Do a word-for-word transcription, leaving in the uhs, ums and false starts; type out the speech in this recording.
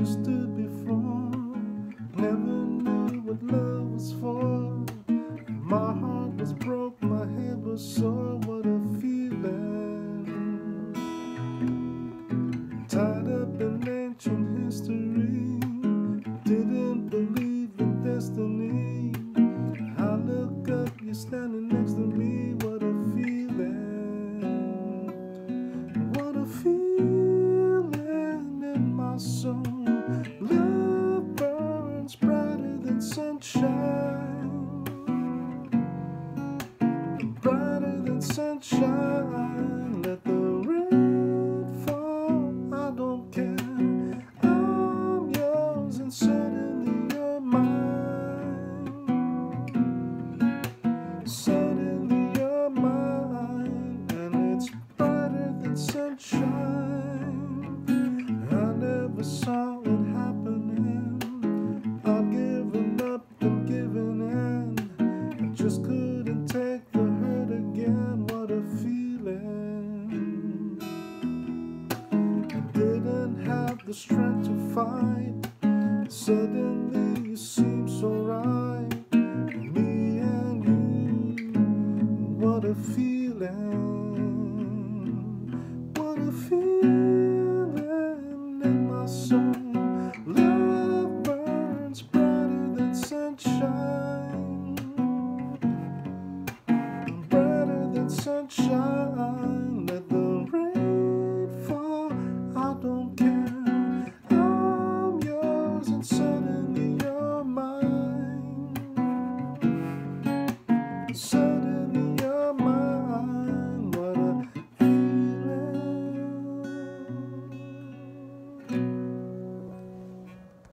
understood before. Never knew what love was for. My heart was broke, my head was sore. What a feeling. Tied up in ancient history. Didn't believe in destiny. I look up, you're standing next to me. What a feeling. What a feeling in my soul. Love burns brighter than sunshine. Brighter than sunshine. Let the rain fall, I don't care. I'm yours and suddenly you're mine. Suddenly you're mine. And it's brighter than sunshine. I never saw it happening. I've given up and given in. I just couldn't take the hurt again. What a feeling. I didn't have the strength to fight. Suddenly you seem so right. Me and you. What a feeling. What a feeling in my soul. Love burns brighter than sunshine. Brighter than sunshine. Let the rain fall, I don't care. I'm yours and suddenly you're mine. So